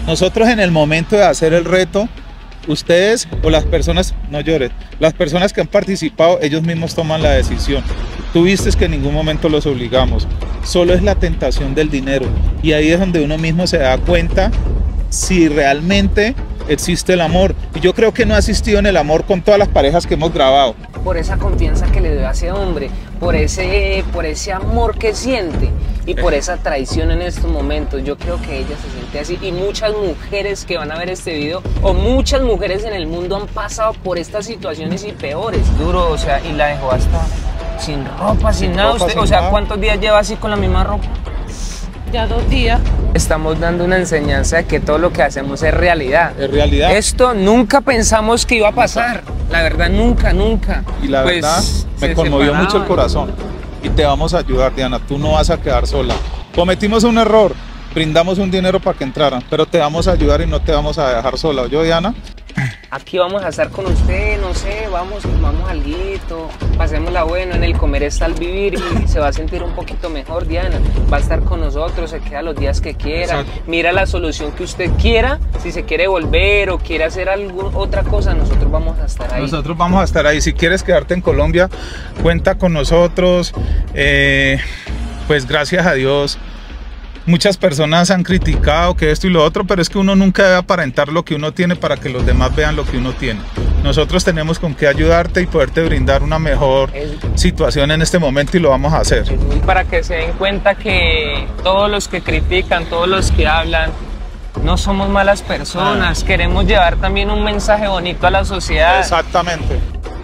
Nosotros en el momento de hacer el reto, ustedes o las personas, no llores, las personas que han participado, ellos mismos toman la decisión. Tú viste que en ningún momento los obligamos, solo es la tentación del dinero, y ahí es donde uno mismo se da cuenta si realmente existe el amor. Y yo creo que no ha existido en el amor con todas las parejas que hemos grabado. Por esa confianza que le dio a ese hombre, por ese amor que siente y por esa traición en estos momentos. Yo creo que ella se siente así, y muchas mujeres que van a ver este video, o muchas mujeres en el mundo, han pasado por estas situaciones y peores. Duro, o sea, y la dejó hasta sin ropa, sin nada. Usted, o sea, ¿cuántos días lleva así con la misma ropa? Ya 2 días. Estamos dando una enseñanza de que todo lo que hacemos es realidad. Es realidad. Esto nunca pensamos que iba a pasar. La verdad, nunca. Y la verdad, me conmovió mucho el corazón. Y te vamos a ayudar, Diana. Tú no vas a quedar sola. Cometimos un error. Brindamos un dinero para que entraran. Pero te vamos a ayudar y no te vamos a dejar sola. ¿Oyó, Diana? Aquí vamos a estar con usted, no sé, vamos alguito, pasémosla bueno, en el comer está el vivir, y se va a sentir un poquito mejor, Diana. Va a estar con nosotros, se queda los días que quiera. Exacto. Mira la solución que usted quiera, si se quiere volver o quiere hacer otra cosa, nosotros vamos a estar ahí. Nosotros vamos a estar ahí. Si quieres quedarte en Colombia, cuenta con nosotros. Pues gracias a Dios, muchas personas han criticado que esto y lo otro, pero es que uno nunca debe aparentar lo que uno tiene para que los demás vean lo que uno tiene. Nosotros tenemos con qué ayudarte y poderte brindar una mejor situación en este momento, y lo vamos a hacer. Y para que se den cuenta que todos los que critican, todos los que hablan, no somos malas personas. Queremos llevar también un mensaje bonito a la sociedad. Exactamente.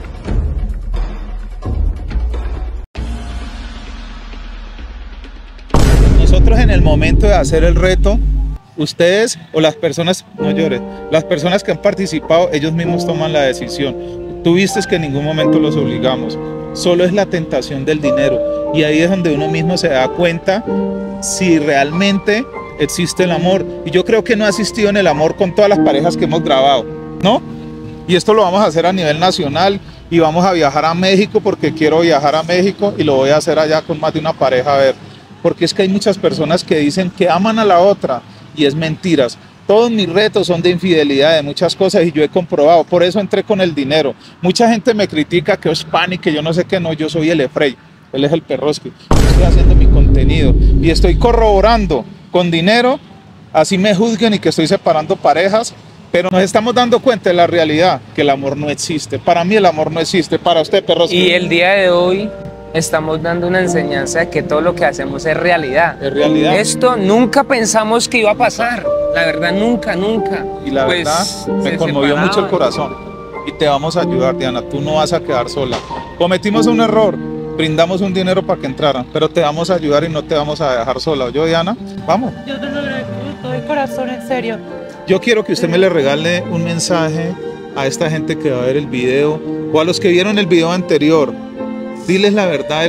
Nosotros en el momento de hacer el reto, ustedes o las personas, no llores, las personas que han participado, ellos mismos toman la decisión. Tú viste que en ningún momento los obligamos, solo es la tentación del dinero, y ahí es donde uno mismo se da cuenta si realmente existe el amor. Y yo creo que no ha existido en el amor con todas las parejas que hemos grabado, ¿no? Y esto lo vamos a hacer a nivel nacional, y vamos a viajar a México porque quiero viajar a México, y lo voy a hacer allá con más de una pareja, a ver. Porque es que hay muchas personas que dicen que aman a la otra, y es mentiras. Todos mis retos son de infidelidad, de muchas cosas, y yo he comprobado. Por eso entré con el dinero. Mucha gente me critica que es pan y que yo no sé qué. No, yo soy el Efrey, él es el Perroski. Estoy haciendo mi contenido y estoy corroborando con dinero, así me juzguen y que estoy separando parejas, pero nos estamos dando cuenta de la realidad, que el amor no existe. Para mí el amor no existe, para usted, Perroski. Y el día de hoy estamos dando una enseñanza de que todo lo que hacemos es realidad. Es realidad. Esto nunca pensamos que iba a pasar. La verdad, nunca. Y la verdad, me conmovió mucho el corazón. Y te vamos a ayudar, Diana. Tú no vas a quedar sola. Cometimos un error. Brindamos un dinero para que entraran. Pero te vamos a ayudar y no te vamos a dejar sola. ¿Oyó, Diana? Vamos. Yo te lo agradezco de corazón, en serio. Yo quiero que usted me le regale un mensaje a esta gente que va a ver el video, o a los que vieron el video anterior. Diles la verdad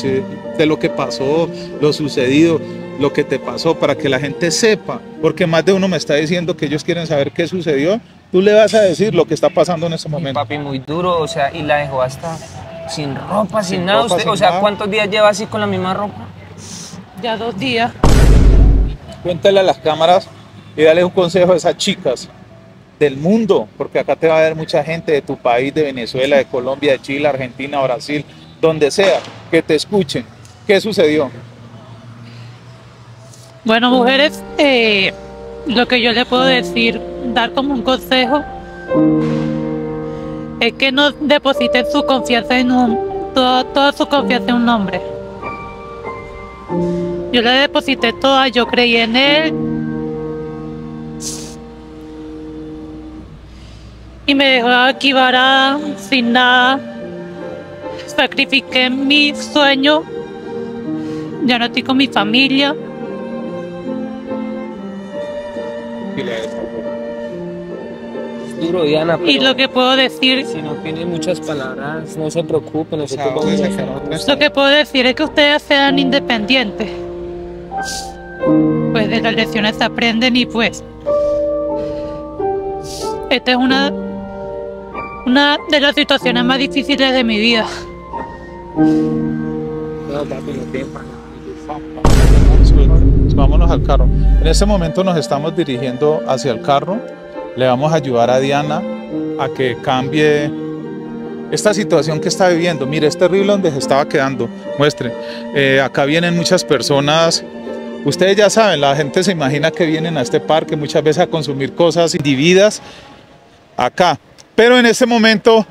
de lo que pasó, lo sucedido, lo que te pasó, para que la gente sepa, porque más de uno me está diciendo que ellos quieren saber qué sucedió. Tú le vas a decir lo que está pasando en este momento. Papi, muy duro, o sea, y la dejó hasta sin ropa, sin nada. Usted, o sea, ¿cuántos días lleva así con la misma ropa? Ya 2 días. Cuéntale a las cámaras y dale un consejo a esas chicas del mundo, porque acá te va a ver mucha gente de tu país, de Venezuela, de Colombia, de Chile, Argentina, Brasil, donde sea, que te escuchen. ¿Qué sucedió? Bueno, mujeres, lo que yo le puedo decir, dar como un consejo, es que no depositen su confianza en toda su confianza en un hombre. Yo le deposité toda, yo creí en él, y me dejó aquí varada, sin nada. Sacrifiqué mi sueño, ya no estoy con mi familia. Es duro, Diana, pero y lo que puedo decir, si no tiene muchas palabras, no se preocupen, nosotros vamos a hacer. Lo que puedo decir es que ustedes sean independientes. Pues de las lecciones se aprenden, y pues esta es una de las situaciones más difíciles de mi vida. No, papi, no tiene para nada. vámonos al carro. En este momento nos estamos dirigiendo hacia el carro. Le vamos a ayudar a Diana a que cambie esta situación que está viviendo. Mire, es terrible donde se estaba quedando. Muestre. Acá vienen muchas personas. Ustedes ya saben, la gente se imagina que vienen a este parque muchas veces a consumir cosas indebidas acá. Pero en este momento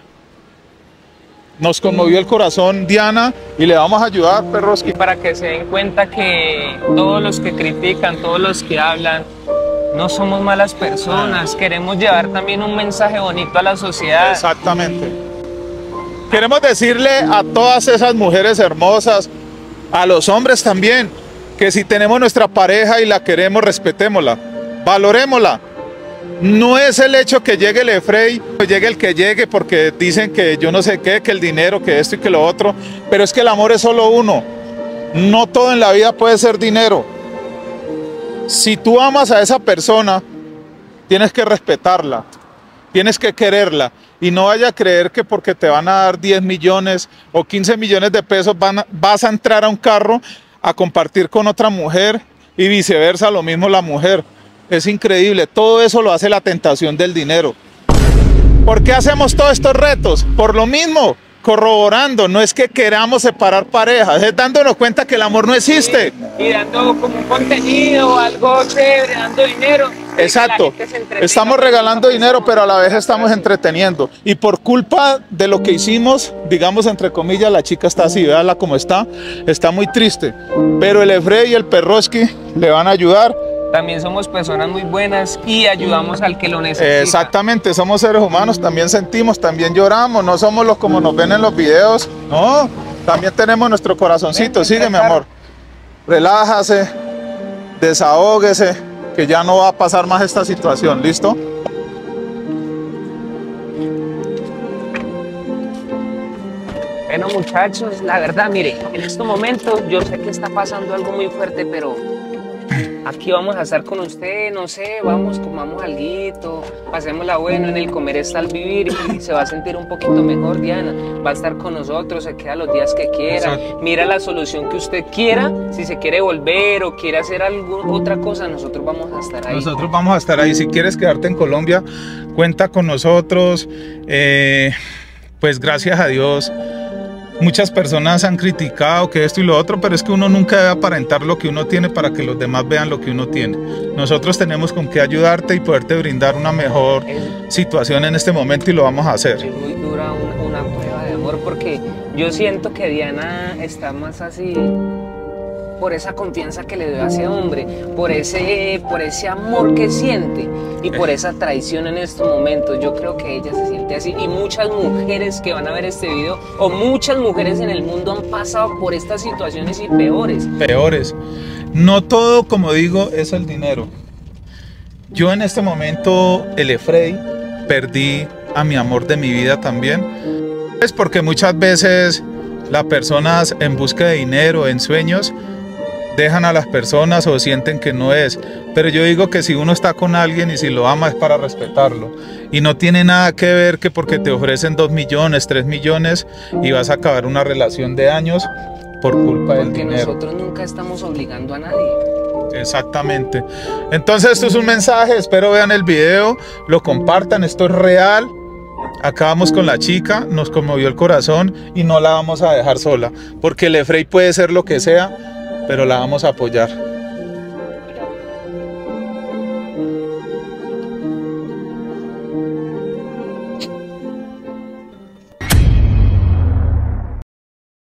nos conmovió el corazón Diana y le vamos a ayudar, Perroski. Para que se den cuenta que todos los que critican, todos los que hablan, no somos malas personas. Queremos llevar también un mensaje bonito a la sociedad. Exactamente. Queremos decirle a todas esas mujeres hermosas, a los hombres también, que si tenemos nuestra pareja y la queremos, respetémosla, valorémosla. No es el hecho que llegue el Efrey, que llegue el que llegue, porque dicen que yo no sé qué, que el dinero, que esto y que lo otro, pero es que el amor es solo uno. No todo en la vida puede ser dinero. Si tú amas a esa persona, tienes que respetarla, tienes que quererla. Y no vaya a creer que porque te van a dar 10 millones o 15 millones de pesos vas a entrar a un carro a compartir con otra mujer y viceversa, lo mismo la mujer. Es increíble, todo eso lo hace la tentación del dinero. ¿Por qué hacemos todos estos retos? Por lo mismo, corroborando, no es que queramos separar parejas, es dándonos cuenta que el amor no existe. Y dando como un contenido, algo chévere, dando dinero. Exacto, estamos regalando dinero, pero a la vez estamos entreteniendo. Y por culpa de lo que hicimos, digamos entre comillas, la chica está así, véala como está muy triste. Pero el Efrey y el Perroski le van a ayudar. También somos personas muy buenas y ayudamos al que lo necesita. Exactamente, somos seres humanos, también sentimos, también lloramos, no somos los como nos ven en los videos, no, también tenemos nuestro corazoncito. Sígueme, amor, relájase, desahóguese, que ya no va a pasar más esta situación, ¿listo? Bueno, muchachos, la verdad, mire, en estos momentos yo sé que está pasando algo muy fuerte, pero aquí vamos a estar con usted, no sé, vamos, comamos alguito, pasémosla bueno, en el comer está el vivir y se va a sentir un poquito mejor, Diana. Va a estar con nosotros, se queda los días que quiera. Exacto. Mira la solución que usted quiera, si se quiere volver o quiere hacer otra cosa, nosotros vamos a estar ahí. Nosotros vamos a estar ahí. Si quieres quedarte en Colombia, cuenta con nosotros. Pues gracias a Dios. Muchas personas han criticado que esto y lo otro, pero es que uno nunca debe aparentar lo que uno tiene para que los demás vean lo que uno tiene. Nosotros tenemos con qué ayudarte y poderte brindar una mejor situación en este momento y lo vamos a hacer. Es muy dura una prueba de amor porque yo siento que Diana está más así por esa confianza que le dio a ese hombre, por ese amor que siente y por esa traición en estos momentos. Yo creo que ella se siente así y muchas mujeres que van a ver este video o muchas mujeres en el mundo han pasado por estas situaciones y peores. Peores. No todo, como digo, es el dinero. Yo en este momento, el Efrey, perdí a mi amor de mi vida también. Es porque muchas veces las personas en busca de dinero, en sueños, dejan a las personas o sienten que no es, pero yo digo que si uno está con alguien y si lo ama es para respetarlo y no tiene nada que ver que porque te ofrecen 2 millones, 3 millones y vas a acabar una relación de años por culpa del dinero. Porque nosotros nunca estamos obligando a nadie. Exactamente. Entonces esto es un mensaje, espero vean el video, lo compartan, esto es real. Acabamos con la chica, nos conmovió el corazón y no la vamos a dejar sola, porque el Efrey puede ser lo que sea, pero la vamos a apoyar.